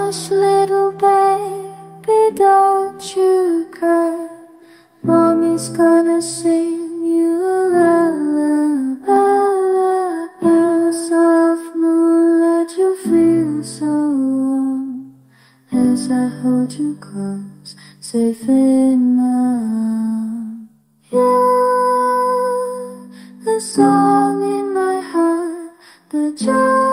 Hush, little baby, don't you cry. Mommy's gonna sing you a lullaby. Soft moonlight, you feel so warm as I hold you close, safe in my arms. You're the song in my heart, the joy